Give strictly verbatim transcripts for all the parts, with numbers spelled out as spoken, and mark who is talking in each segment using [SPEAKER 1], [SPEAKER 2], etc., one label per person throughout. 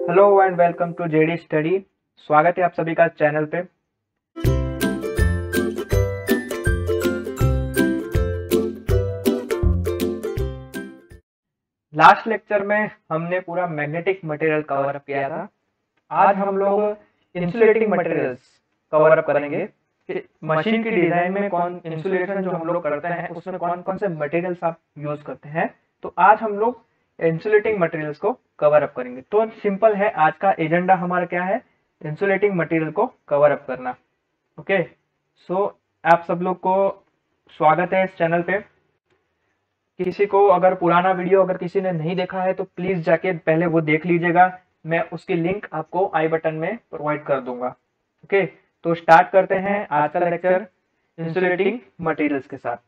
[SPEAKER 1] Hello and welcome to JD study. स्वागत है आप सभी का चैनल पे। लास्ट लेक्चर में हमने पूरा मैग्नेटिक मटेरियल कवर अप किया था। आज हम लोग इंसुलेटिंग मटेरियल्स कवर अप करेंगे कि मशीन की डिजाइन में कौन इंसुलेशन जो हम लोग करते हैं उसमें कौन कौन से मटेरियल्स आप यूज करते हैं। तो आज हम लोग इंसुलेटिंग मटेरियल्स को कवर अप करेंगे। तो सिंपल है, आज का एजेंडा हमारा क्या है, इंसुलेटिंग मटेरियल को कवर अप करना। ओके, सो आप सब लोग को स्वागत है इस चैनल पे। किसी को अगर पुराना वीडियो अगर किसी ने नहीं देखा है तो प्लीज जाके पहले वो देख लीजिएगा। मैं उसकी लिंक आपको आई बटन में प्रोवाइड कर दूंगा। ओके, तो स्टार्ट करते हैं आज का लेक्चर इंसुलेटिंग मटेरियल्स के साथ।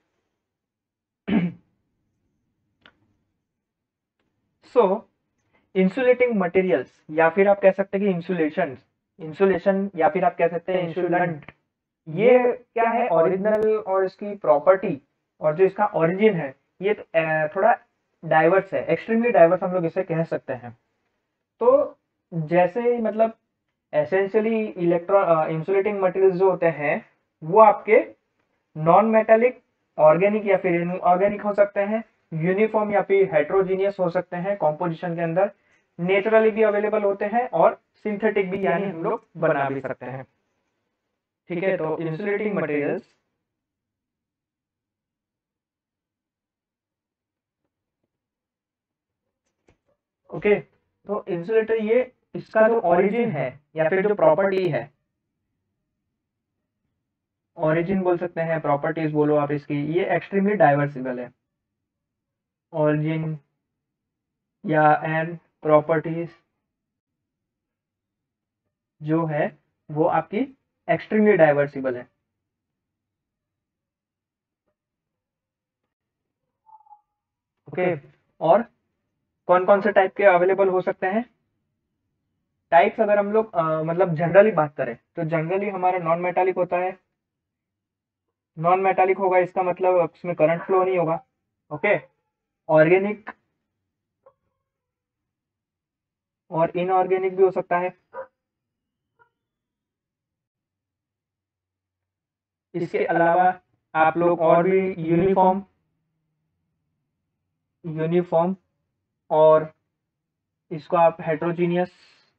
[SPEAKER 1] सो इंसुलेटिंग मटेरियल्स या फिर आप कह सकते हैं कि इंसुलेशन इंसुलेशन या फिर आप कह सकते हैं इंसुलेंट, ये क्या है ओरिजिनल और इसकी प्रॉपर्टी और जो इसका ओरिजिन है ये अ, थोड़ा डाइवर्स है, एक्सट्रीमली डाइवर्स हम लोग इसे कह सकते हैं। तो जैसे मतलब एसेंशियली इलेक्ट्रो इंसुलेटिंग मटेरियल्स जो होते हैं वो आपके नॉन मेटालिक, ऑर्गेनिक या फिर इनऑर्गेनिक हो सकते हैं, यूनिफॉर्म या फिर हेट्रोजीनियस हो सकते हैं कॉम्पोजिशन के अंदर, नेचुरली भी अवेलेबल होते हैं और सिंथेटिक भी यानी हम लोग बना भी सकते हैं। ठीक है, तो इंसुलेटिंग मटेरियल्स ओके, तो इंसुलेटर ये इसका जो ओरिजिन है या फिर जो प्रॉपर्टी है, ओरिजिन बोल सकते हैं, प्रॉपर्टीज बोलो आप इसकी, ये एक्सट्रीमली डाइवर्सिबल है। ओरिजिन या एंड प्रॉपर्टीज जो है वो आपकी एक्सट्रीमली डाइवर्सिबल है। ओके, और कौन कौन से टाइप के अवेलेबल हो सकते हैं टाइप्स, अगर हम लोग अ, मतलब जनरली बात करें तो जनरली हमारा नॉन मेटालिक होता है। नॉन मेटालिक होगा इसका मतलब उसमें करंट फ्लो नहीं होगा। ओके, ऑर्गेनिक और इनऑर्गेनिक भी हो सकता है। इसके अलावा आप लोग और भी यूनिफॉर्म यूनिफॉर्म और इसको आप हेट्रोजीनियस,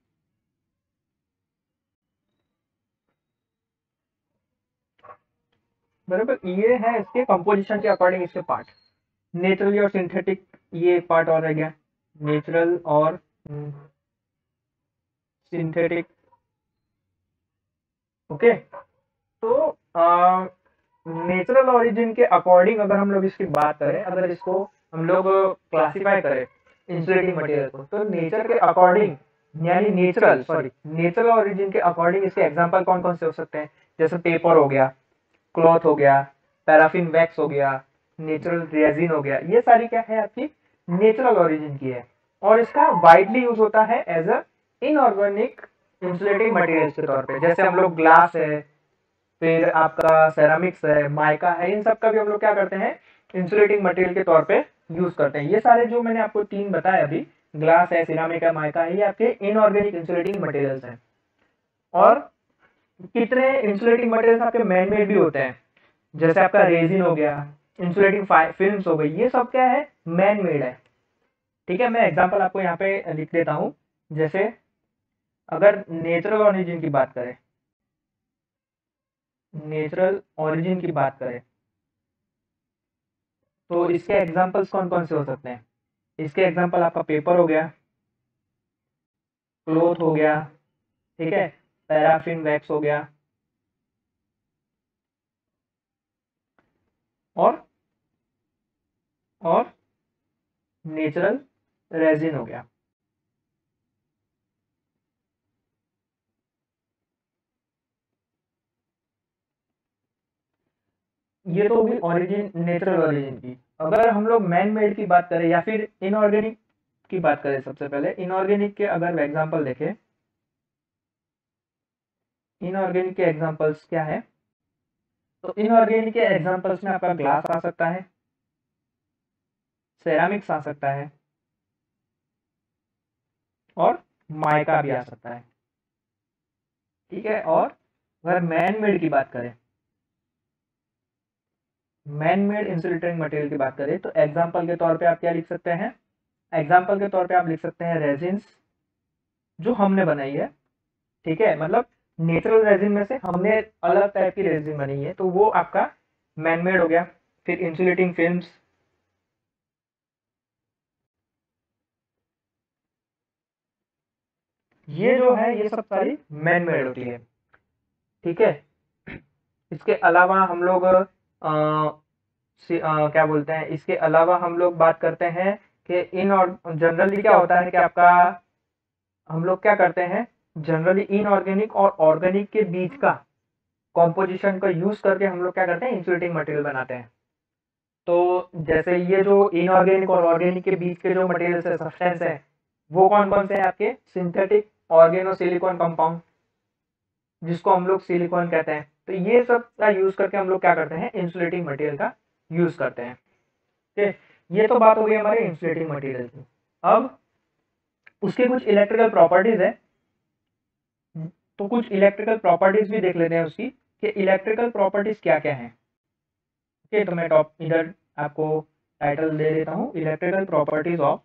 [SPEAKER 1] बराबर, ये है इसके कंपोजिशन के अकॉर्डिंग इसके पार्ट। नेचुरली और सिंथेटिक, ये एक पार्ट और रह गया, नेचुरल और सिंथेटिक। ओके, तो नेचुरल ओरिजिन के अकॉर्डिंग अगर हम लोग इसकी बात करें, अगर इसको हम लोग क्लासिफाई करें इंसुलेटिंग मटेरियल को, तो नेचर के अकॉर्डिंग यानी नेचुरल सॉरी नेचुरल ओरिजिन के अकॉर्डिंग इसके एग्जांपल कौन कौन से हो सकते हैं, जैसे पेपर हो गया, क्लॉथ हो गया, पैराफिन वैक्स हो गया, नेचुरल रेजिन हो गया, ये सारी क्या है आपकी नेचुरल ओरिजिन की है। और इसका वाइडली यूज होता है as a inorganic insulating materials के तौर पे, जैसे हम लोग ग्लास है, फिर आपका सेरामिक्स है, माइका है, इन सब का भी हम लोग क्या करते हैं इंसुलेटिंग मटेरियल के तौर पे यूज करते हैं। ये सारे जो मैंने आपको तीन बताए अभी, ग्लास है, सिरामिक है, माइका है, ये आपके इनऑर्गेनिक इंसुलेटिंग मटेरियल्स हैं। और कितने इंसुलेटिंग मटेरियल्स आपके मैन मेड भी होते हैं, जैसे आपका रेजिन हो गया, इंसुलेटिंग फिल्म्स हो गई, ये सब क्या है मैन मेड है। ठीक है, मैं एग्जांपल आपको यहाँ पे लिख देता हूँ। जैसे अगर नेचुरल ओरिजिन की बात करें नेचुरल ओरिजिन की बात करें तो इसके एग्जांपल्स कौन कौन से हो सकते हैं। इसके एग्जांपल आपका पेपर हो गया, क्लोथ हो गया, ठीक है, पैराफिन वैक्स हो गया, और और नेचुरल रेजिन हो गया। ये तो होगी ओरिजिन, नेचुरल ओरिजिन की। अगर हम लोग मैन मेड की बात करें या फिर इनऑर्गेनिक की बात करें, सबसे पहले इनऑर्गेनिक के अगर एग्जांपल देखें, इनऑर्गेनिक के एग्जांपल्स क्या है, तो इनऑर्गेनिक के एग्जांपल्स में आपका ग्लास आ सकता है, सेरामिक्स आ सकता है और माइका भी आ सकता है, ठीक है। और अगर मैन मेड की बात करें, मैन मेड इंसुलेटिंग मटेरियल की बात करें, तो एग्जाम्पल के तौर पे आप क्या लिख सकते हैं, एग्जाम्पल के तौर पे आप लिख सकते हैं रेजिन्स जो हमने बनाई है, ठीक है। मतलब नेचुरल रेजिन में से हमने अलग टाइप की रेजिन बनाई है, तो वो आपका मैन मेड हो गया। फिर इंसुलेटिंग फिल्म्स, ये जो है ये सब सारी मैन मेड होती है, ठीक है। इसके अलावा हम लोग अ, सी- अ, क्या बोलते हैं, इसके अलावा हम लोग बात करते हैं कि इन और जनरली क्या होता है कि आपका, हम लोग क्या करते हैं जनरली इनऑर्गेनिक और ऑर्गेनिक के बीच का कॉम्पोजिशन का यूज करके हम लोग क्या करते हैं इंसुलेटिंग मटेरियल बनाते हैं। तो जैसे ये जो इनऑर्गेनिक और ऑर्गेनिक के बीच के जो मटेरियल है, सब्सटेंस है, वो कौन कौन से हैं आपके, सिंथेटिक ऑर्गेनो सिलिकॉन कंपाउंड, जिसको हम लोग सिलिकॉन कहते हैं। तो ये सब का यूज करके हम लोग क्या करते हैं इंसुलेटिंग मटेरियल का यूज करते हैं, ठीक है। ये तो बात हो गई हमारे इंसुलेटिंग मटेरियल की। अब उसके कुछ इलेक्ट्रिकल प्रॉपर्टीज है, तो कुछ इलेक्ट्रिकल प्रॉपर्टीज भी देख लेते हैं उसकी कि इलेक्ट्रिकल प्रॉपर्टीज क्या क्या हैं। ओके, तो मैं टॉप इधर आपको टाइटल दे देता हूँ, electrical properties of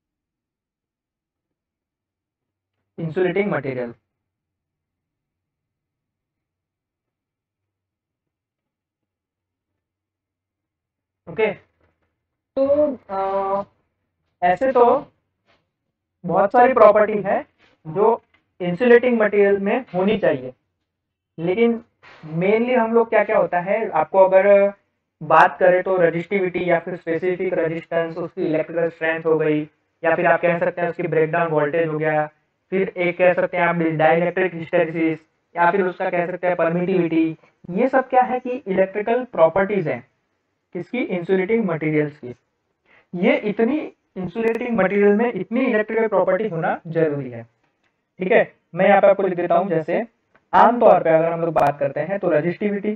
[SPEAKER 1] insulating material. Okay, तो आ, ऐसे तो बहुत सारी प्रॉपर्टी है जो इंसुलेटिंग मटेरियल में होनी चाहिए, लेकिन मेनली हम लोग क्या क्या होता है, आपको अगर बात करें तो रजिस्टिविटी या फिर स्पेसिफिक रेजिस्टेंस, उसकी इलेक्ट्रिकल स्ट्रेंथ हो गई, या फिर आप कह सकते हैं उसकी ब्रेकडाउन वोल्टेज हो गया, फिर एक कह सकते हैं आप डाइलेक्ट्रिक हिस्टैरिसीस, या फिर उसका कह सकते हैं परमिटिविटी। ये सब क्या है कि इलेक्ट्रिकल प्रॉपर्टीज हैं किसकी, इंसुलेटिंग मटेरियल्स की। ये इतनी इंसुलेटिंग मटेरियल में इतनी इलेक्ट्रिकल प्रॉपर्टी होना जरूरी है, ठीक है। मैं यहाँ पे आपको लिख देता हूँ, जैसे आमतौर पे अगर हम लोग बात करते हैं तो रजिस्टिविटी,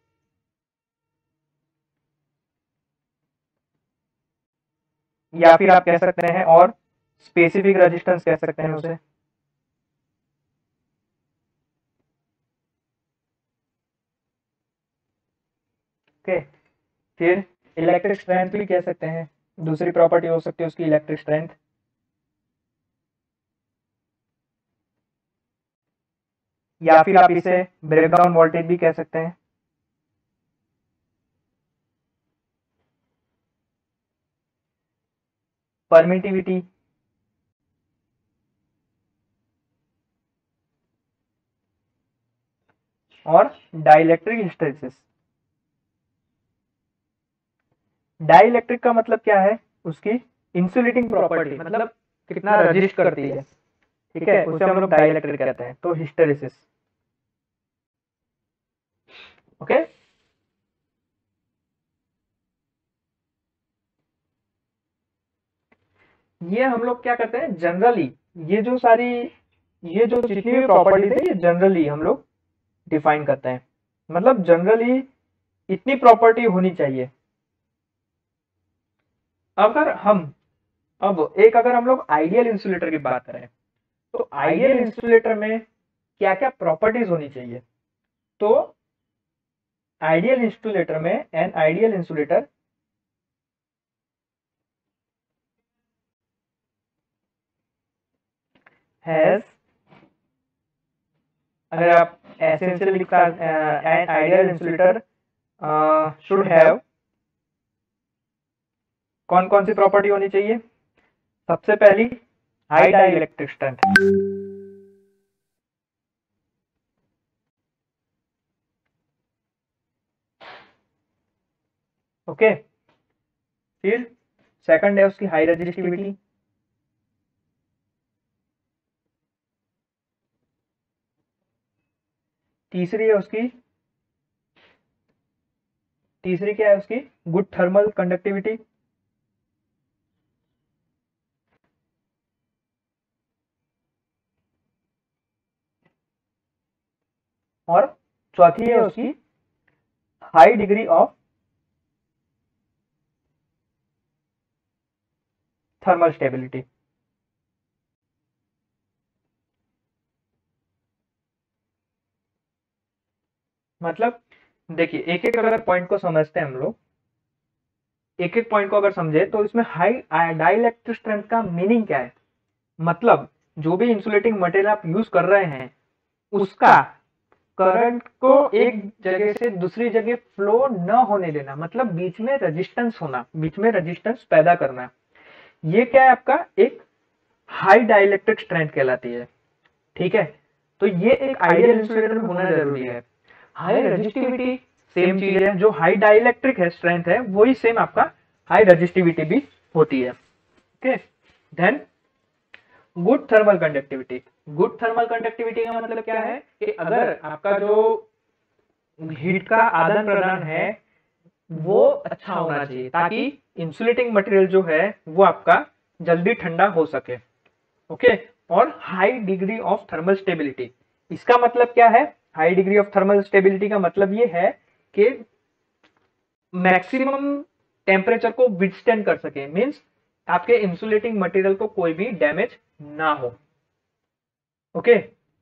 [SPEAKER 1] या फिर आप कह सकते हैं और स्पेसिफिक रेजिस्टेंस कह सकते हैं उसे, ओके। फिर इलेक्ट्रिक स्ट्रेंथ भी कह सकते हैं, दूसरी प्रॉपर्टी हो सकती है उसकी इलेक्ट्रिक स्ट्रेंथ, या फिर आप इसे ब्रेकडाउन वोल्टेज भी कह सकते हैं। परमिटिविटी, और डाइलेक्ट्रिक हिस्टैरिसीस। डाइलेक्ट्रिक का मतलब क्या है, उसकी इंसुलेटिंग प्रॉपर्टी, मतलब कितना रजिस्ट करती है, ठीक है, उसे हम लोग डाइलेक्ट्रिक कहते हैं। तो हिस्टैरिसीस, ओके। ये हम लोग क्या करते हैं जनरली, ये जो सारी, ये जो जितनी भी प्रॉपर्टीज है ये जनरली हम लोग डिफाइन करते हैं, मतलब जनरली इतनी प्रॉपर्टी होनी चाहिए। अगर हम, अब एक अगर हम लोग आइडियल इंसुलेटर की बात करें, तो आइडियल इंसुलेटर में क्या क्या प्रॉपर्टीज होनी चाहिए, तो आइडियल इंसुलेटर में, एन आइडियल इंसुलेटर हैज, अगर आप एसेंशियल लिखता, an ideal insulator should have, कौन कौन सी प्रॉपर्टी होनी चाहिए, सबसे पहली high dielectric strength, okay. फिर सेकंड है उसकी हाई रेजिस्टिविटी, तीसरी है उसकी, तीसरी क्या है उसकी, गुड थर्मल कंडक्टिविटी, और चौथी है उसकी high degree of thermal stability. मतलब देखिए, एक एक अगर पॉइंट को समझते हैं हम लोग, एक एक पॉइंट को अगर समझे तो इसमें हाई डाइलेक्ट्रिक स्ट्रेंथ का मीनिंग क्या है। मतलब जो भी इंसुलेटिंग मटेरियल आप यूज कर रहे हैं उसका करंट को एक जगह से दूसरी जगह फ्लो न होने देना, मतलब बीच में रेजिस्टेंस होना, बीच में रेजिस्टेंस पैदा करना, ये क्या है आपका एक हाई डाइलेक्ट्रिक स्ट्रेंथ कहलाती है। ठीक है, तो ये एक आइडियल इंसुलेटर में होना जरूरी है। हाई रेजिस्टिविटी सेम चीज है, जो हाई डाइलेक्ट्रिक है स्ट्रेंथ है वही सेम आपका हाई रेजिस्टिविटी भी होती है। Okay, then good thermal conductivity. Good thermal conductivity का मतलब क्या है कि अगर आपका जो हीट का आदान प्रदान है वो अच्छा होना चाहिए, ताकि इंसुलेटिंग मटेरियल जो है वो आपका जल्दी ठंडा हो सके। ओके, और high degree of thermal stability, इसका मतलब क्या है, high degree of thermal stability का मतलब ये है कि मैक्सिमम टेम्परेचर को विथस्टैंड कर सके, मींस आपके इंसुलेटिंग मटेरियल को कोई भी डैमेज ना हो। ओके,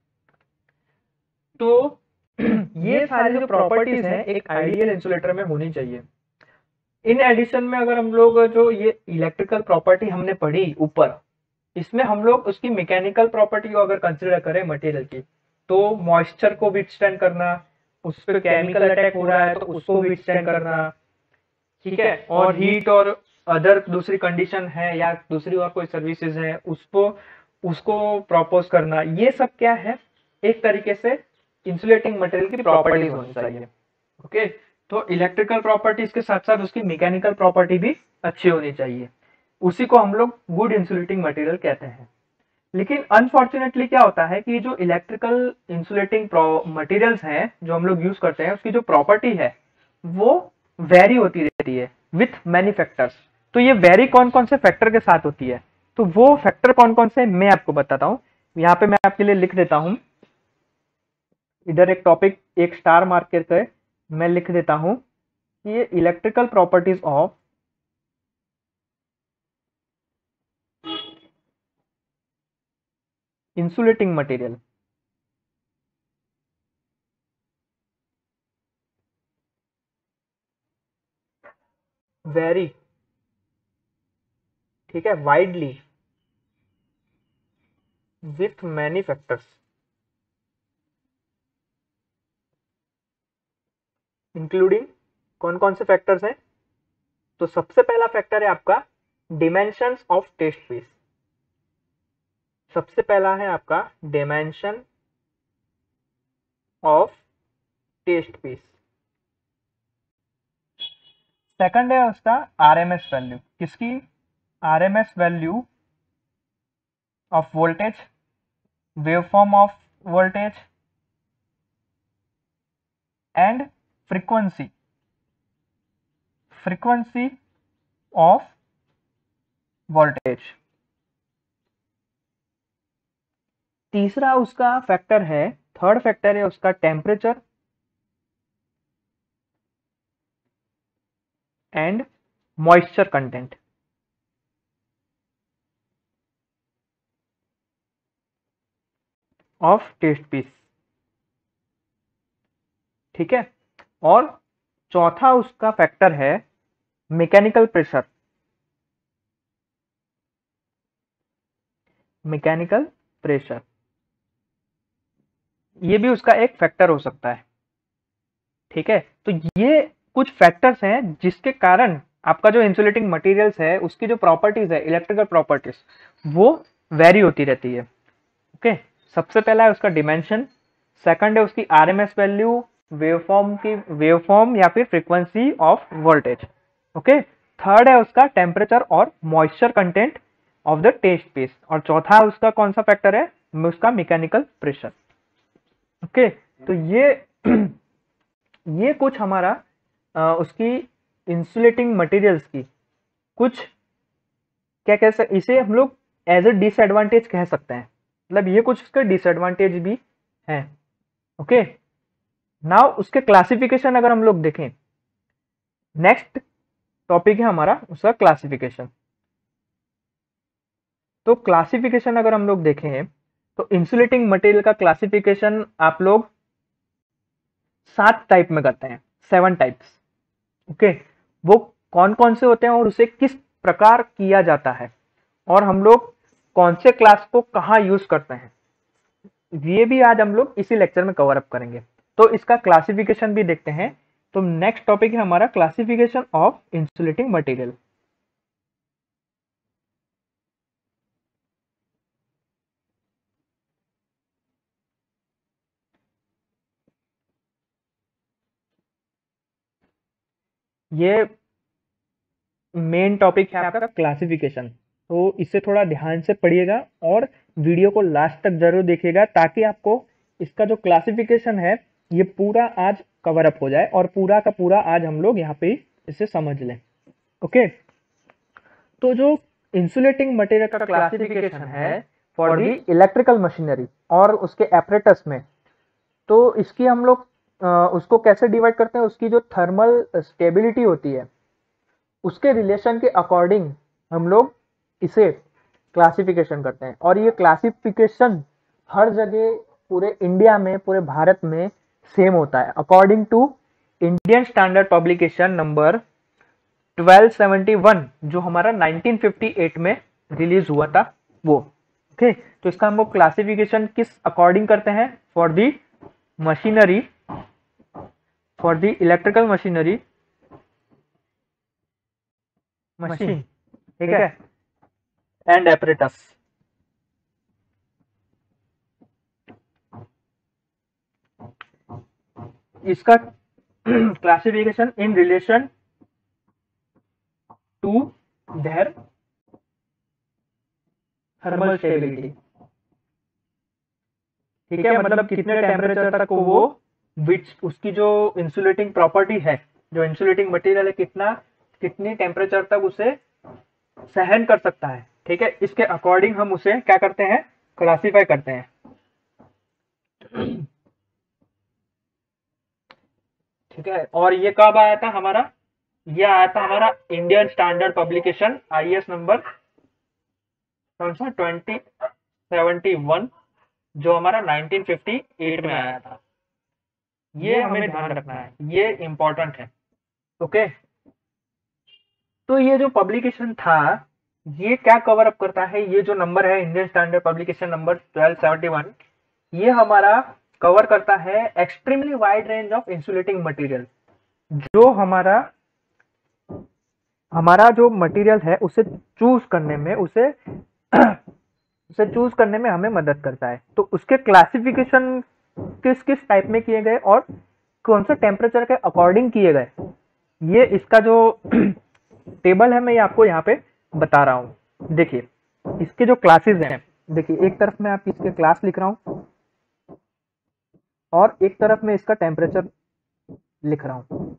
[SPEAKER 1] तो ये सारी जो प्रॉपर्टीज हैं एक आइडियल इंसुलेटर में होनी चाहिए। इन एडिशन में अगर हम लोग जो ये इलेक्ट्रिकल प्रॉपर्टी हमने पढ़ी ऊपर, इसमें हम लोग उसकी मैकेनिकल प्रॉपर्टी को अगर कंसिडर करें मटेरियल की, तो मॉइस्चर को विथस्टैंड करना, उस पर केमिकल अटैक हो रहा है तो उसको विथस्टैंड करना, ठीक है, और हीट और अदर दूसरी कंडीशन है या दूसरी और कोई सर्विसेज है उसको उसको प्रपोज करना, ये सब क्या है एक तरीके से इंसुलेटिंग मटेरियल की प्रॉपर्टीज होनी चाहिए। ओके, तो इलेक्ट्रिकल प्रॉपर्टीज के साथ साथ उसकी मैकेनिकल प्रॉपर्टी भी अच्छी होनी चाहिए, उसी को हम लोग गुड इंसुलेटिंग मटेरियल कहते हैं। लेकिन अनफॉर्चुनेटली क्या होता है कि जो इलेक्ट्रिकल इंसुलेटिंग मटेरियल्स हैं जो हम लोग यूज करते हैं उसकी जो प्रॉपर्टी है वो वेरी होती रहती है विथ मैनी फैक्टर्स। तो ये वेरी कौन कौन से फैक्टर के साथ होती है, तो वो फैक्टर कौन कौन से मैं आपको बताता हूं। यहाँ पे मैं आपके लिए लिख देता हूं, इधर एक टॉपिक एक स्टार मार्क करके मैं लिख देता हूं कि ये electrical properties of insulating material. Very, ठीक है, widely with many factors, including कौन कौन से फैक्टर्स हैं। तो सबसे पहला फैक्टर है आपका डिमेंशंस ऑफ टेस्ट पीस। सबसे पहला है आपका dimension of test piece. Second है उसका आरएमएस वैल्यू, किसकी, RMS value of voltage, waveform of voltage and frequency, frequency of voltage. तीसरा उसका फैक्टर है, थर्ड फैक्टर है उसका temperature and moisture content. Of test piece, ठीक है, और चौथा उसका फैक्टर है मैकेनिकल प्रेशर, मैकेनिकल प्रेशर, ये भी उसका एक फैक्टर हो सकता है। ठीक है, तो ये कुछ फैक्टर्स हैं जिसके कारण आपका जो इंसुलेटिंग मटेरियल्स है उसकी जो प्रॉपर्टीज है इलेक्ट्रिकल प्रॉपर्टीज वो वेरी होती रहती है। ओके, सबसे पहला है उसका डिमेंशन, सेकंड है उसकी आरएमएस वैल्यू, वेवफॉर्म की वेवफॉर्म या फिर frequency of voltage. Okay, third है उसका टेम्परेचर और moisture content of the test piece, और चौथा उसका कौन सा फैक्टर है, उसका मैकेनिकल प्रेशर। ओके, तो ये ये कुछ हमारा आ, उसकी इंसुलेटिंग मटेरियल्स की कुछ क्या कह सकते, इसे हम लोग एज ए डिसएडवांटेज कह सकते हैं, मतलब ये कुछ उसके डिसएडवांटेज भी हैं। ओके, नाउ उसके क्लासिफिकेशन अगर हम लोग देखें, नेक्स्ट टॉपिक है हमारा उसका क्लासिफिकेशन। तो क्लासिफिकेशन अगर हम लोग देखें तो इंसुलेटिंग मटेरियल का क्लासिफिकेशन आप लोग सात टाइप में करते हैं, सेवन टाइप्स। ओके, वो कौन कौन से होते हैं और उसे किस प्रकार किया जाता है, और हम लोग कौन से क्लास को कहाँ यूज करते हैं, ये भी आज हम लोग इसी लेक्चर में कवर अप करेंगे। तो इसका क्लासिफिकेशन भी देखते हैं। तो नेक्स्ट टॉपिक है हमारा क्लासिफिकेशन ऑफ इंसुलेटिंग मटेरियल। ये मेन टॉपिक है आपका क्लासिफिकेशन, तो इसे थोड़ा ध्यान से पढ़िएगा और वीडियो को लास्ट तक जरूर देखिएगा, ताकि आपको इसका जो क्लासिफिकेशन है ये पूरा आज कवर अप हो जाए और पूरा का पूरा आज हम लोग यहाँ पे इसे समझ लें। ओके, तो जो इंसुलेटिंग मटेरियल का क्लासिफिकेशन है फॉर दी इलेक्ट्रिकल मशीनरी और उसके एपरेटस में, तो इसकी हम लोग उसको कैसे डिवाइड करते हैं, उसकी जो थर्मल स्टेबिलिटी होती है उसके रिलेशन के अकॉर्डिंग हम लोग इसे क्लासिफिकेशन करते हैं। और ये क्लासिफिकेशन हर जगह पूरे इंडिया में, पूरे भारत में सेम होता है according to Indian standard publication number twelve seventy one, जो हमारा नाइनटीन फिफ्टी एट में रिलीज हुआ था वो। ओके, तो इसका हम लोग क्लासिफिकेशन किस अकॉर्डिंग करते हैं, for the machinery, for the electrical machinery machine, ठीक है, एंड एपरेटस। इसका classification in relation to their thermal stability, ठीक है, मतलब कितने टेम्परेचर तक वो विच उसकी जो इंसुलेटिंग प्रॉपर्टी है, जो इंसुलेटिंग मटेरियल है, कितना कितनी टेम्परेचर तक उसे सहन कर सकता है, ठीक है, इसके अकॉर्डिंग हम उसे क्या करते हैं, क्लासिफाई करते हैं। ठीक है, और ये कब आया था हमारा, ये आया था हमारा Indian standard publication I S number कौन सा ट्वेंटी सेवेंटी वन, जो हमारा नाइनटीन फिफ्टी एट में आया था। ये हमें ध्यान रखना है, ये इंपॉर्टेंट है। ओके, तो ये जो पब्लिकेशन था ये क्या कवर अप करता है, ये जो नंबर है Indian standard publication number twelve seventy one, ये हमारा कवर करता है extremely wide range of insulating material. जो हमारा हमारा जो मटेरियल है उसे चूज करने में, उसे उसे चूज करने में हमें मदद करता है। तो उसके क्लासिफिकेशन किस किस टाइप में किए गए और कौन से टेम्परेचर के अकॉर्डिंग किए गए, ये इसका जो टेबल है मैं ये आपको यहाँ पे बता रहा हूँ। देखिए इसके जो क्लासेस हैं, देखिए एक तरफ मैं आपकी इसके क्लास लिख रहा हूँ और एक तरफ में इसका टेम्परेचर लिख रहा हूँ।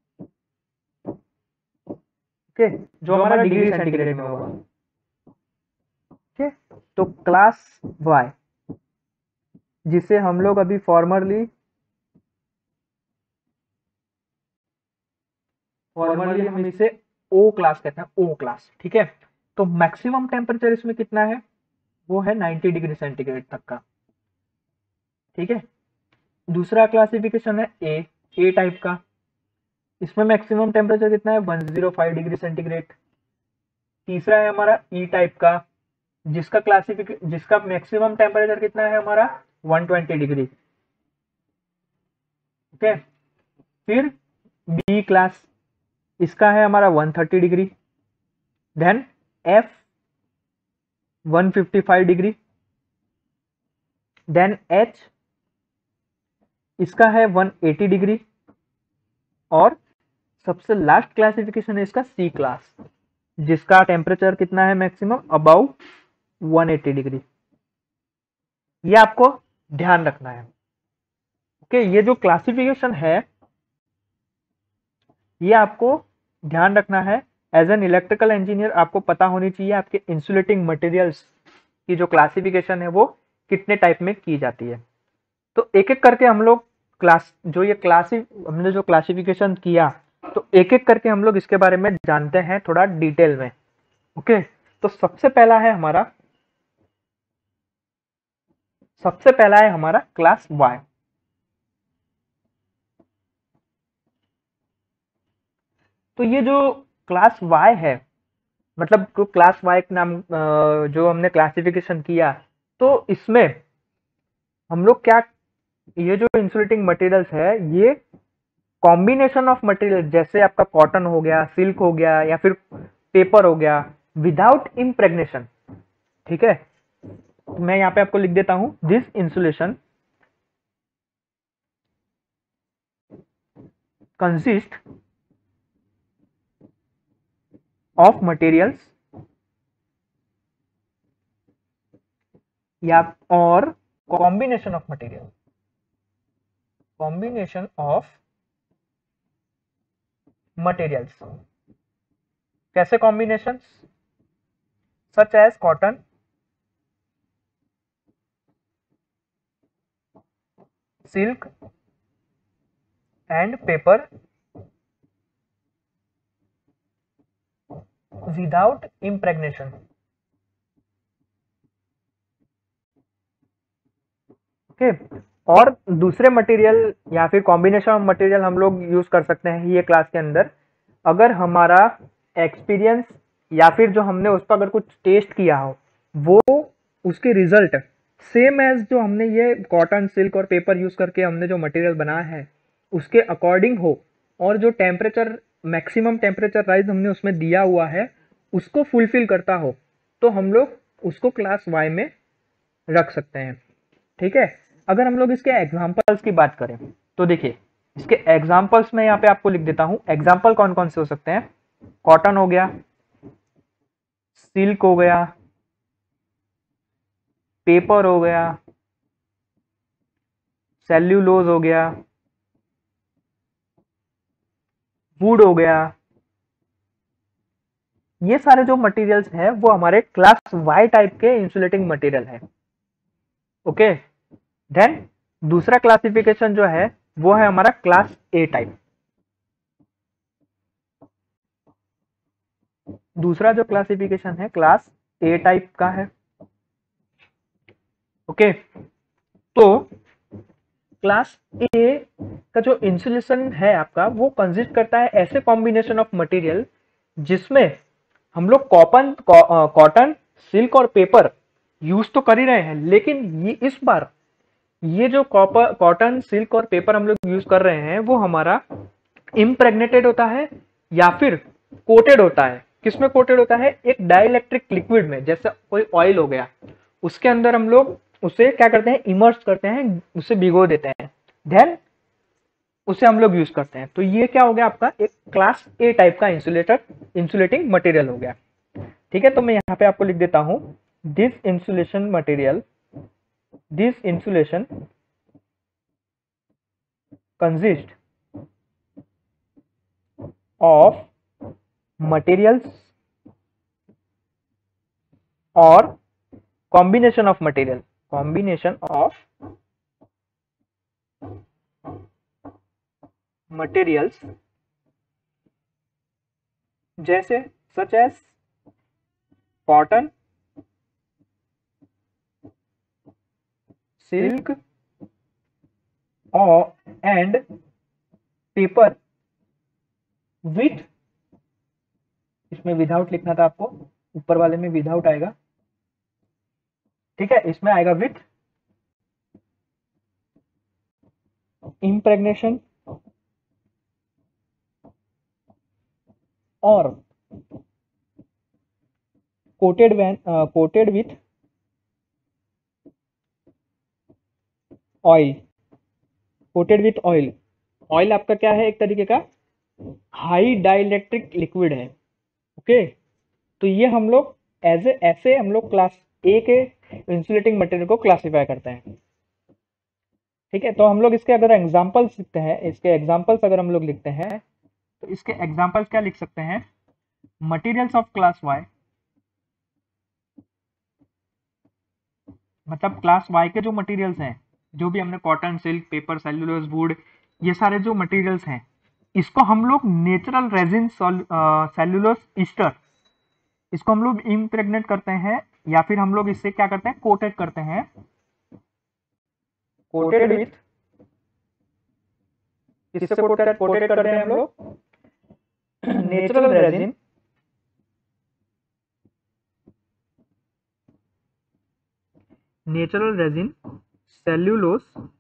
[SPEAKER 1] ओके, जो हमारा डिग्री सेंटीग्रेड में होगा। ओके, तो क्लास वाई, जिसे हम लोग अभी फॉर्मरली फॉर्मरली हम इसे ओ क्लास कहते हैं, ओ क्लास, ठीक है। तो मैक्सिमम टेम्परेचर इसमें कितना है, वो है नाइनटी डिग्री सेंटीग्रेड तक का, ठीक है। दूसरा क्लासिफिकेशन है ए ए टाइप का, इसमें मैक्सिमम टेम्परेचर कितना है one zero five degree centigrade. तीसरा है हमारा ई टाइप का, जिसका क्लासिफिक जिसका मैक्सिमम टेम्परेचर कितना है हमारा वन ट्वेंटी डिग्री। ओके, फिर बी क्लास, इसका है हमारा one thirty degree. Then F one fifty five degree. Then H, इसका है वन एटी डिग्री। और सबसे लास्ट क्लासिफिकेशन है इसका सी क्लास, जिसका टेम्परेचर कितना है maximum about one eighty degree. ये आपको ध्यान रखना है। ओके, ये जो क्लासिफिकेशन है ये आपको ध्यान रखना है। एज एन इलेक्ट्रिकल इंजीनियर आपको पता होनी चाहिए आपके इंसुलेटिंग मटेरियल्स की जो क्लासिफिकेशन है वो कितने टाइप में की जाती है। तो एक एक करके हम लोग क्लास जो ये क्लासी हमने जो क्लासिफिकेशन किया, तो एक एक करके हम लोग इसके बारे में जानते हैं थोड़ा डिटेल में। ओके, तो सबसे पहला है हमारा सबसे पहला है हमारा क्लास वाई। तो ये जो क्लास वाई है, मतलब जो क्लास वाई नाम अ, जो हमने क्लासिफिकेशन किया, तो इसमें हम लोग क्या, ये जो इंसुलेटिंग मटेरियल्स है ये कॉम्बिनेशन ऑफ मटेरियल, जैसे आपका कॉटन हो गया, सिल्क हो गया, या फिर पेपर हो गया, विदाउट इम्प्रेग्नेशन। ठीक है, मैं यहाँ पे आपको लिख देता हूं, this insulation consist of materials या और combination of material, combination of materials. कैसे combination? Such as cotton, silk and paper without impregnation. Okay, और दूसरे मटेरियल या फिर कॉम्बिनेशन ऑफ मटेरियल हम लोग यूज कर सकते हैं ये क्लास के अंदर, अगर हमारा एक्सपीरियंस या फिर जो हमने उस पर अगर कुछ टेस्ट किया हो, वो उसके रिजल्ट सेम एज जो हमने ये कॉटन, सिल्क और पेपर यूज करके हमने जो मटेरियल बनाया है उसके अकॉर्डिंग हो, और जो टेम्परेचर, मैक्सिमम टेम्परेचर राइज हमने उसमें दिया हुआ है उसको फुलफिल करता हो, तो हम लोग उसको क्लास वाई में रख सकते हैं। ठीक है, अगर हम लोग इसके एग्जाम्पल्स की बात करें तो देखिए, इसके एग्जाम्पल्स में यहाँ पे आपको लिख देता हूं, एग्जाम्पल कौन कौन से हो सकते हैं। कॉटन हो गया, सिल्क हो गया, पेपर हो गया, सेल्यूलोज हो गया, वुड हो गया। ये सारे जो मटेरियल्स हैं वो हमारे क्लास वाई टाइप के इंसुलेटिंग मटेरियल है। ओके, देन दूसरा क्लासिफिकेशन जो है वो है हमारा क्लास ए टाइप। दूसरा जो क्लासिफिकेशन है क्लास ए टाइप का है। ओके, तो क्लास ए का जो इंसुलेशन है आपका वो कंसिस्ट करता है ऐसे कॉम्बिनेशन ऑफ मटेरियल जिसमें हम लोग कॉपन कॉटन, सिल्क और पेपर यूज तो कर ही रहे हैं, लेकिन ये इस बार ये जो कॉपर कॉटन, सिल्क और पेपर हम लोग यूज कर रहे हैं वो हमारा इम्प्रेग्नेटेड होता है या फिर कोटेड होता है। किसमें कोटेड होता है? एक डाइलेक्ट्रिक लिक्विड में, जैसे कोई ऑयल हो गया, उसके अंदर हम लोग उसे क्या करते हैं, इमर्स करते हैं, उसे भिगो देते हैं, देन उसे हम लोग यूज करते हैं। तो ये क्या हो गया आपका, एक क्लास ए टाइप का इंसुलेटर इंसुलेटिंग मटेरियल हो गया। ठीक है, तो मैं यहाँ पे आपको लिख देता हूं, this insulation material, this insulation consist of materials or combination of material, combination of materials जैसे such as cotton, silk or and paper with, इसमें विदाउट लिखना था आपको, ऊपर वाले में विदाउट आएगा। ठीक है, इसमें आएगा विथ इम्प्रेग्नेशन और कोटेड वैन coated with oil, coated with oil. Oil आपका क्या है, एक तरीके का हाई डाइलेक्ट्रिक लिक्विड है। ओके, तो ये हम लोग एज ए ऐसे हम लोग क्लास ए के इंसुलेटिंग मटेरियल को क्लासिफाई करते हैं। ठीक है, तो हम लोग इसके अगर एग्जांपल्स लिखते हैं, इसके एग्जांपल्स अगर हम लोग लिखते हैं तो इसके एग्जांपल्स क्या लिख सकते हैं, मटेरियल्स ऑफ क्लास वाई, मतलब क्लास वाई के जो मटेरियल्स हैं, जो भी हमने cotton, silk, paper, cellulose, wood, ये सारे जो मटेरियल्स हैं, इसको हम लोग नेचुरल रेजिन सेल्यूलोज ईस्टर, इसको हम लोग इम्प्रेग्नेट करते हैं या फिर हम लोग इससे क्या करते हैं, कोटेड करते हैं, कोटेड विथ, किससे कोटेड कोटेड करते हैं हम लोग, natural resin natural resin cellulose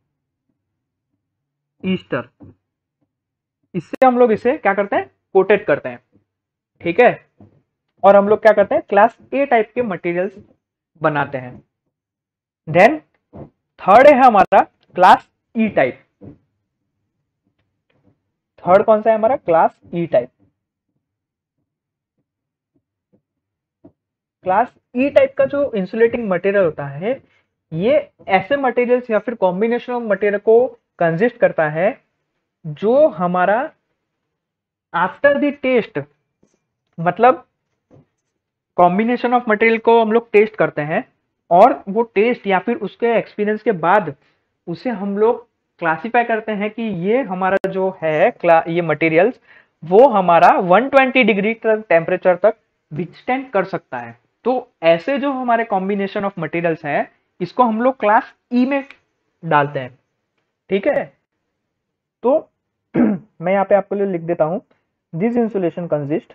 [SPEAKER 1] ester, इससे हम लोग इसे क्या करते हैं, कोटेड करते हैं, ठीक है। और हम लोग क्या करते हैं, क्लास ए टाइप के मटेरियल्स बनाते हैं। देन थर्ड है हमारा क्लास ई टाइप। थर्ड कौन सा है हमारा, class E type. Class E type का जो इंसुलेटिंग मटेरियल होता है, ये ऐसे मटेरियल्स या फिर कॉम्बिनेशन ऑफ मटेरियल को कंसिस्ट करता है जो हमारा आफ्टर द टेस्ट, मतलब कॉम्बिनेशन ऑफ मटेरियल को हम लोग टेस्ट करते हैं और वो टेस्ट या फिर उसके एक्सपीरियंस के बाद उसे हम लोग क्लासिफाई करते हैं कि ये हमारा जो है ये मटेरियल्स वो हमारा एक सौ बीस डिग्री टेम्परेचर तक विथस्टैंड कर सकता है। तो ऐसे जो हमारे कॉम्बिनेशन ऑफ मटेरियल्स है इसको हम लोग क्लास ई में डालते हैं, ठीक है। तो मैं यहाँ पे आपके लिए लिख देता हूं, this insulation consist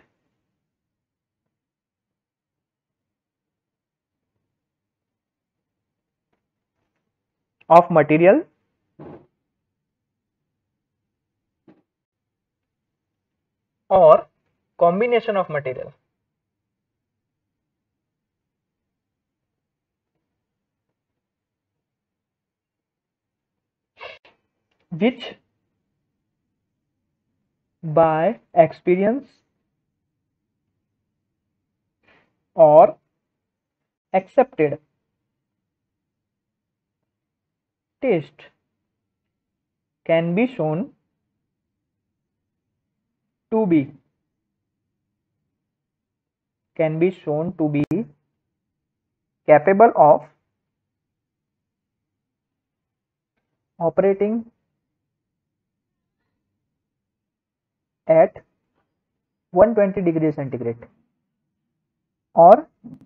[SPEAKER 1] of material or combination of material which by experience or accepted taste can be shown to be can be shown to be capable of operating at एक सौ बीस डिग्री सेंटीग्रेड और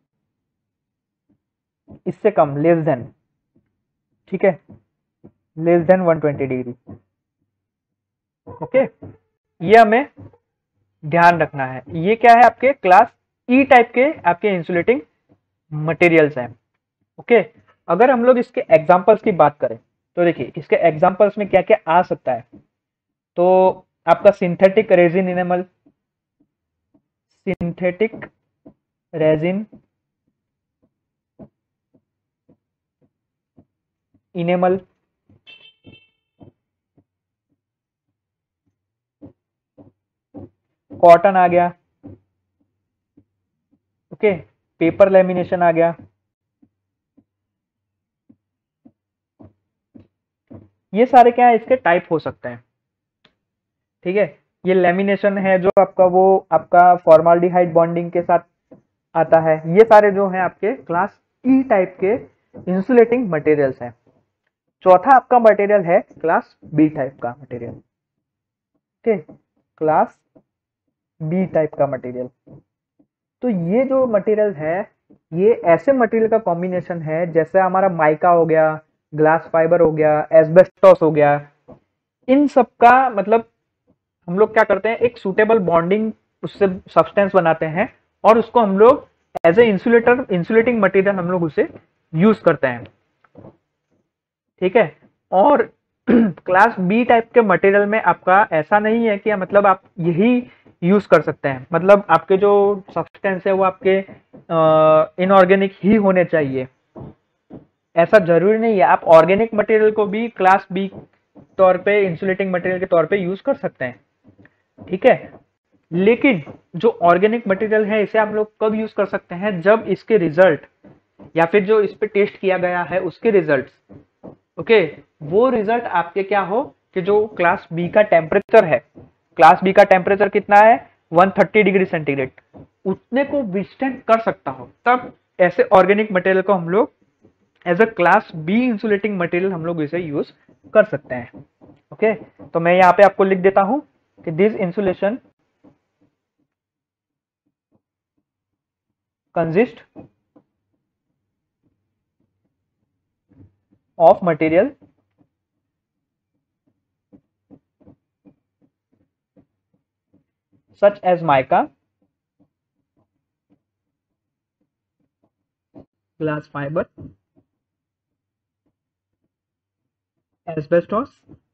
[SPEAKER 1] इससे कम, less than, ठीक है, less than एक सौ बीस डिग्री। ओके, ये हमें ध्यान रखना है। ये क्या है, आपके क्लास ई टाइप के आपके इंसुलेटिंग मटेरियल्स हैं। ओके, अगर हम लोग इसके एग्जांपल्स की बात करें तो देखिए इसके एग्जांपल्स में क्या क्या आ सकता है। तो आपका synthetic resin enamel, synthetic resin enamel, cotton आ गया, ओके, पेपर लेमिनेशन आ गया। ये सारे क्या है, इसके टाइप हो सकते हैं, ठीक है। ये लेमिनेशन है जो आपका वो आपका फॉर्माल्डिहाइड बॉन्डिंग के साथ आता है। ये सारे जो है आपके क्लास ई टाइप के इंसुलेटिंग मटेरियल्स हैं। चौथा आपका मटेरियल है क्लास बी टाइप का material, okay, class B type का मटेरियल। तो ये जो मटेरियल है ये ऐसे मटेरियल का कॉम्बिनेशन है जैसे हमारा माइका हो गया, ग्लास फाइबर हो गया, एस्बेस्टोस हो गया। इन सब का मतलब हम लोग क्या करते हैं, एक सुटेबल बॉन्डिंग उससे सब्सटेंस बनाते हैं और उसको हम लोग as a insulator insulating material हम लोग उसे यूज करते हैं, ठीक है। और क्लास बी टाइप के मटेरियल में आपका ऐसा नहीं है कि मतलब आप यही यूज कर सकते हैं, मतलब आपके जो सब्सटेंस है वो आपके इनऑर्गेनिक ही होने चाहिए, ऐसा जरूरी नहीं है। आप ऑर्गेनिक मटेरियल को भी क्लास बी तौर पे इंसुलेटिंग मटेरियल के तौर पे यूज कर सकते हैं, ठीक है। लेकिन जो ऑर्गेनिक मटेरियल है इसे हम लोग कब यूज कर सकते हैं, जब इसके रिजल्ट या फिर जो इस पे टेस्ट किया गया है उसके रिजल्ट, ओके, वो रिजल्ट आपके क्या हो कि जो क्लास बी का टेम्परेचर है, क्लास बी का टेम्परेचर कितना है एक सौ तीस डिग्री सेंटीग्रेड, उतने को विथस्टैंड कर सकता हो, तब ऐसे ऑर्गेनिक मटेरियल को हम लोग as a class B insulating material हम लोग इसे यूज कर सकते हैं। ओके, तो मैं यहाँ पे आपको लिख देता हूं कि this insulation consist of material such as mica, glass fiber, asbestos,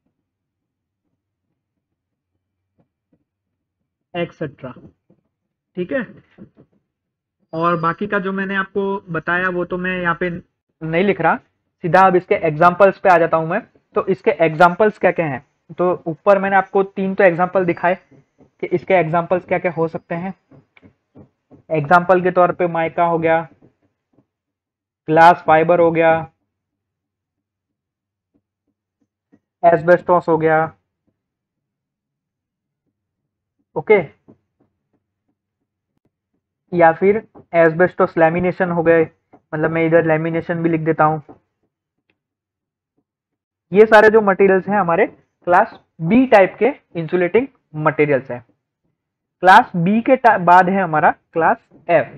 [SPEAKER 1] etcetera. ठीक है, और बाकी का जो मैंने आपको बताया वो तो मैं यहाँ पे नहीं लिख रहा, सीधा अब इसके एग्जाम्पल्स पे आ जाता हूं मैं। तो इसके एग्जाम्पल्स क्या क्या हैं, तो ऊपर मैंने आपको तीन तो एग्जाम्पल दिखाए कि इसके एग्जाम्पल्स क्या क्या हो सकते हैं। एग्जाम्पल के तौर पे माइका हो गया, ग्लास फाइबर हो गया, एस्बेस्टोस हो गया। ओके, या फिर एस्बेस्टोस लैमिनेशन हो गए, मतलब मैं इधर लैमिनेशन भी लिख देता हूं। ये सारे जो मटेरियल्स हैं हमारे क्लास बी टाइप के इंसुलेटिंग मटेरियल्स हैं। क्लास बी के बाद है हमारा क्लास एफ।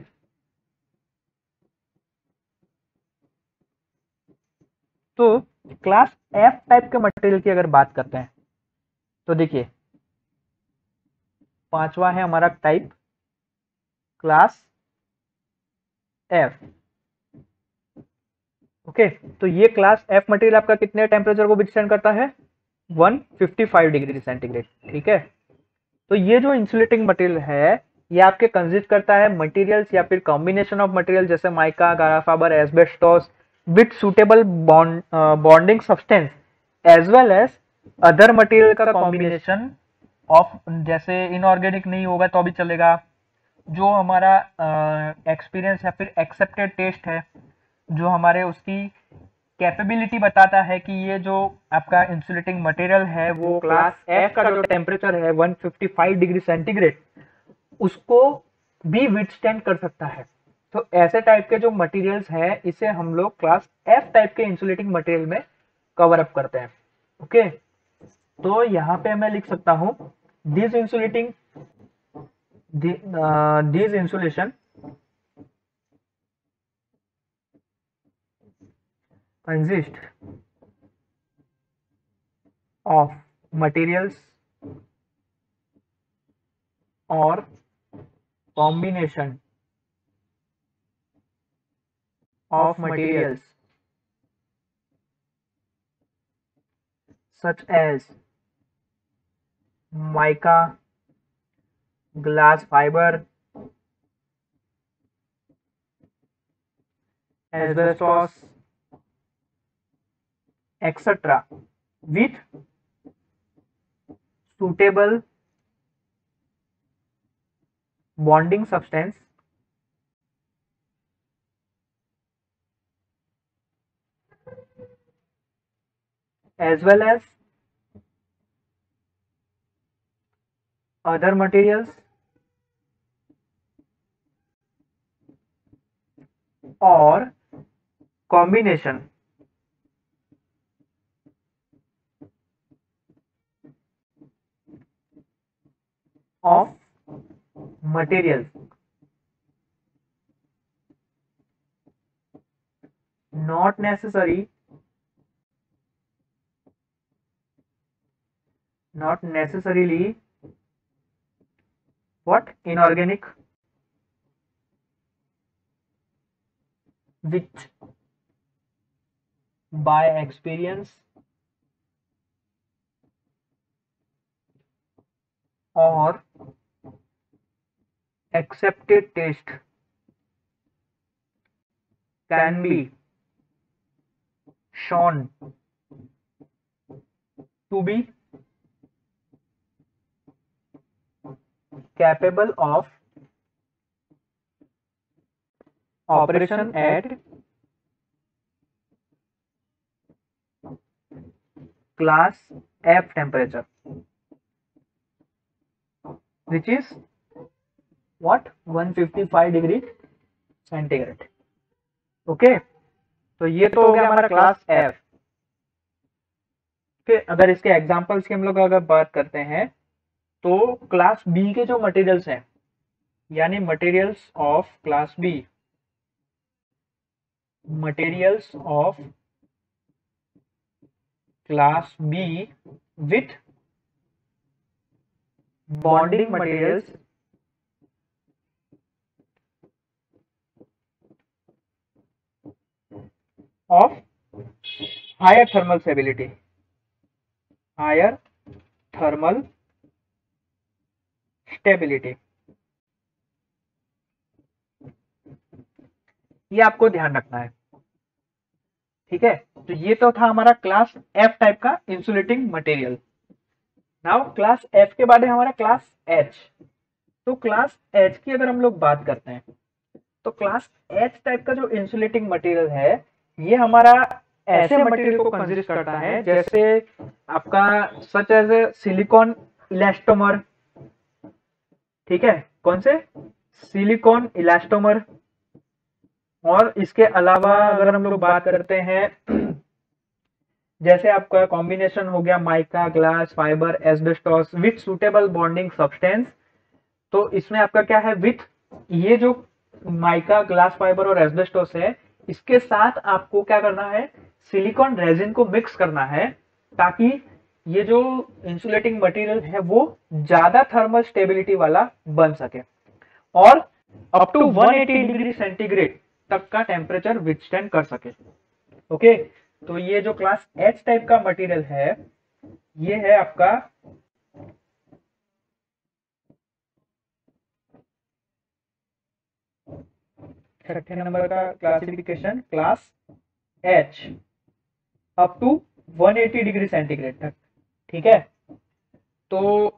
[SPEAKER 1] तो क्लास एफ टाइप के मटेरियल की अगर बात करते हैं तो देखिए, पांचवा है हमारा टाइप क्लास एफ। ओके, तो ये क्लास एफ मटेरियल आपका कितने टेम्परेचर को विथस्टैंड करता है, एक सौ पचपन डिग्री सेंटीग्रेड। ठीक है, तो ये जो इंसुलेटिंग मटेरियल है ये आपके कंसिस्ट करता है मटेरियल्स या फिर कॉम्बिनेशन ऑफ मटेरियल जैसे mica, glass fibre, asbestos with suitable bond bonding substance as well as other material का कॉम्बिनेशन ऑफ, जैसे इनऑर्गेनिक नहीं होगा तो भी चलेगा, जो हमारा एक्सपीरियंस uh, या फिर एक्सेप्टेड टेस्ट है, जो हमारे उसकी कैपेबिलिटी बताता है कि ये जो आपका इंसुलेटिंग मटेरियल है वो क्लास एफ का जो टेम्परेचर है एक सौ पचपन डिग्री सेंटीग्रेड उसको भी विथस्टैंड कर सकता है। तो ऐसे टाइप के जो मटेरियल्स हैं इसे हम लोग क्लास एफ टाइप के इंसुलेटिंग मटेरियल में कवर अप करते हैं। ओके, तो यहाँ पे मैं लिख सकता हूं this insulating this insulation consist of materials or combination of materials such as mica, glass fiber, asbestos, et cetera with suitable bonding substance as well as other materials or combination of materials not necessary not necessarily what inorganic, which by experience or accepted taste can be shown to be capable of operation at class F temperature, which is what one fifty-five degree centigrade. Okay, तो ये तो हो गया हमारा class F. फिर अगर इसके examples की हम लोग अगर बात करते हैं तो क्लास बी के जो मटेरियल्स हैं, यानी materials of class B, materials of class B with bonding materials of higher thermal stability, higher thermal stability। ये आपको ध्यान रखना है, ठीक है। तो ये तो था हमारा क्लास एफ टाइप का insulating material. Now class F के बाद है हमारा क्लास एच। तो क्लास एच की अगर हम लोग बात करते हैं तो क्लास एच टाइप का जो इंसुलेटिंग मटेरियल है ये हमारा ऐसे मटेरियल को कंसिस्ट करता है जैसे आपका सच एज सिलिकॉन इलास्टोमर, ठीक है, कौन से सिलिकॉन इलास्टोमर। और इसके अलावा अगर हम लोग बात करते हैं जैसे आपका कॉम्बिनेशन हो गया mica, glass fibre, asbestos with suitable bonding substance. तो इसमें आपका क्या है, विथ ये जो माइका, ग्लास फाइबर और एस्बेस्टॉस है इसके साथ आपको क्या करना है, सिलिकॉन रेजिन को मिक्स करना है ताकि ये जो इंसुलेटिंग मटेरियल है वो ज्यादा थर्मल स्टेबिलिटी वाला बन सके और अप टू एक सौ अस्सी डिग्री सेंटीग्रेड तक का टेम्परेचर विथस्टैंड कर सके। ओके, तो ये जो क्लास एच टाइप का मटेरियल है ये है आपका छठे नंबर का classification class H up to एक सौ अस्सी डिग्री सेंटीग्रेड तक, ठीक है। तो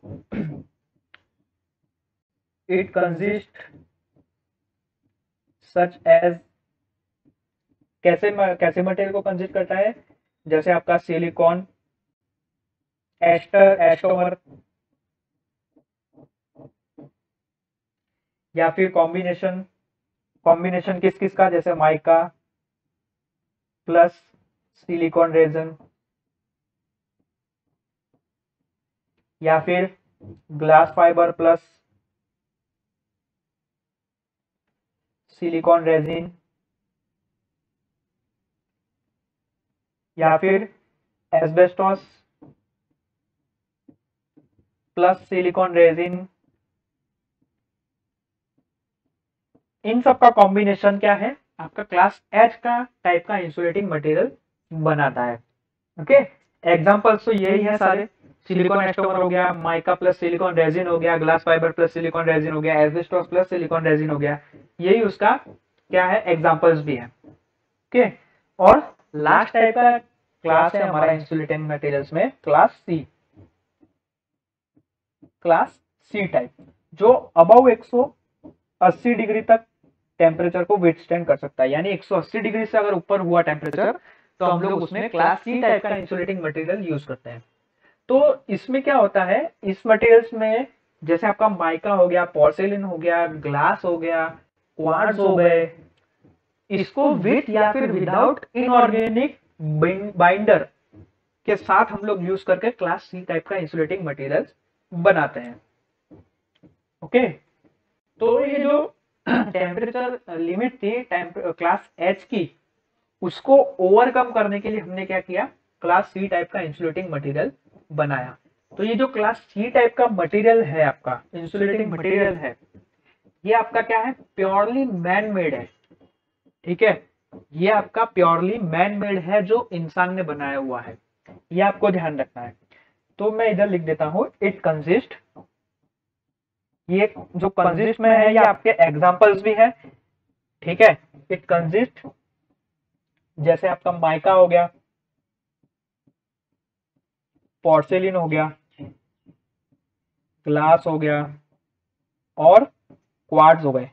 [SPEAKER 1] इट कंसिस्ट सच एज कैसे कैसे मटेरियल को कंसिस्ट करता है, जैसे आपका सिलिकॉन, एस्टर एस्टोमर या फिर कॉम्बिनेशन कॉम्बिनेशन किस किस का, जैसे माइका प्लस सिलिकॉन रेजन या फिर glass fibre plus silicone resin या फिर एस्बेस्टॉस प्लस सिलिकॉन रेजिन। इन सब का कॉम्बिनेशन क्या है, आपका क्लास एच का टाइप का इंसुलेटिंग मटेरियल बनाता है। ओके, एग्जांपल्स तो यही है सारे, सिलिकॉन एस्टोमर हो गया, माइका प्लस सिलिकॉन रेजिन हो गया, glass fibre plus silicone resin हो गया, एस्बेस्टॉस प्लस सिलिकॉन रेजिन हो गया, यही उसका क्या है, एग्जांपल्स भी है। ओके, और लास्ट टाइप का क्लास है हमारा इंसुलेटिंग मटेरियल्स में class C, class C type, जो अबव एक सौ अस्सी डिग्री तक टेम्परेचर को विथस्टैंड कर सकता है। यानी एक सौ अस्सी डिग्री से अगर ऊपर हुआ टेम्परेचर तो हम लोग उसमें क्लास सी टाइप का इंसुलेटिंग मटेरियल यूज करते हैं। तो इसमें क्या होता है, इस मटेरियल्स में जैसे आपका माइका हो गया, पोर्सिलिन हो गया, ग्लास हो गया, क्वार्ट्ज हो गए, इसको विथ या फिर विदाउट इनऑर्गेनिक बाइंडर के साथ हम लोग यूज करके क्लास सी टाइप का इंसुलेटिंग मटेरियल बनाते हैं। ओके, तो ये जो टेम्परेचर लिमिट थी क्लास एच की, उसको ओवरकम करने के लिए हमने क्या किया, क्लास सी टाइप का इंसुलेटिंग मटेरियल बनाया। तो ये जो क्लास सी टाइप का मटेरियल है, आपका इंसुलेटिंग मटेरियल है, ये आपका क्या है, प्योरली मैन मेड है, ठीक है। ये आपका प्योरली मैन मेड है जो इंसान ने बनाया हुआ है, ये आपको ध्यान रखना है। तो मैं इधर लिख देता हूं, इट कंसिस्ट, ये जो कंसिस्ट में है ये आपके एग्जांपल्स भी है, ठीक है। इट कंसिस्ट जैसे आपका माइका हो गया, पोर्सिलिन हो गया, ग्लास हो गया और क्वार्ट्ज हो गए।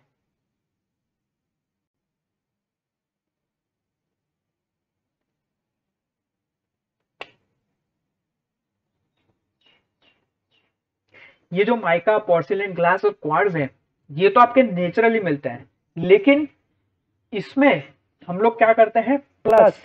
[SPEAKER 1] ये जो माइका, पोर्सिलिन, ग्लास और क्वार्ट्ज हैं, ये तो आपके नेचुरली मिलते हैं, लेकिन इसमें हम लोग क्या करते हैं, प्लस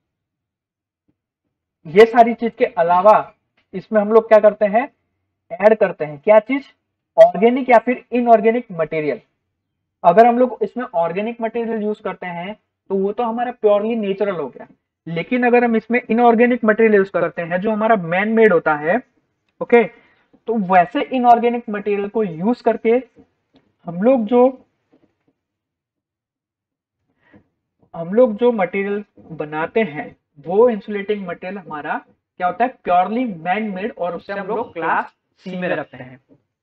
[SPEAKER 1] ये सारी चीज के अलावा इसमें हम लोग क्या करते हैं, ऐड करते हैं, क्या चीज, ऑर्गेनिक या फिर इनऑर्गेनिक मटेरियल। अगर हम लोग इसमें ऑर्गेनिक मटेरियल यूज करते हैं तो वो तो हमारा प्योरली नेचुरल हो गया, लेकिन अगर हम इसमें इनऑर्गेनिक मटेरियल यूज करते हैं जो हमारा मैन मेड होता है, ओके, तो वैसे इनऑर्गेनिक मटेरियल को यूज करके हम लोग जो हम लोग जो मटेरियल बनाते हैं वो इंसुलेटिंग मटेरियल हमारा क्या होता है, प्योरली मैन मेड, और उससे हम लोग क्लास सी में रखते हैं।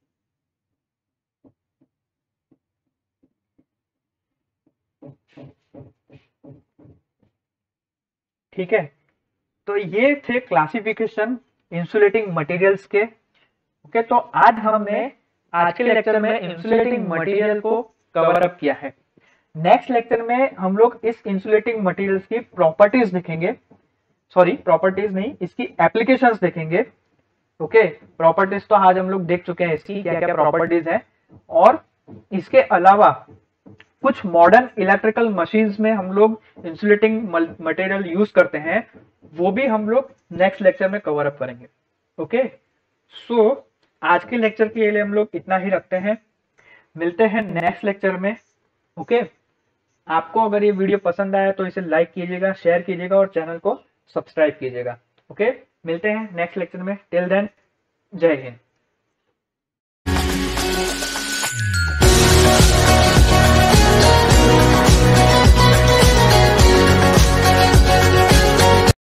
[SPEAKER 1] ठीक है, तो ये थे क्लासिफिकेशन इंसुलेटिंग मटेरियल्स के। ओके, तो आज हमने आज के लेक्चर में इंसुलेटिंग मटेरियल को कवर अप किया है। नेक्स्ट लेक्चर में हम लोग इस इंसुलेटिंग मटेरियल्स की प्रॉपर्टीज देखेंगे, सॉरी प्रॉपर्टीज नहीं, इसकी एप्लीकेशंस देखेंगे। ओके, प्रॉपर्टीज तो आज हम लोग देख चुके हैं इसकी क्या क्या प्रॉपर्टीज है, और इसके अलावा कुछ मॉडर्न इलेक्ट्रिकल मशीन्स में हम लोग इंसुलेटिंग मटेरियल यूज करते हैं, वो भी हम लोग नेक्स्ट लेक्चर में कवर अप करेंगे। ओके, सो आज के लेक्चर के लिए हम लोग इतना ही रखते हैं, मिलते हैं नेक्स्ट लेक्चर में। ओके, आपको अगर ये वीडियो पसंद आया तो इसे लाइक कीजिएगा, शेयर कीजिएगा और चैनल को सब्सक्राइब कीजिएगा। ओके, मिलते हैं नेक्स्ट लेक्चर में, टिल देन जय हिंद।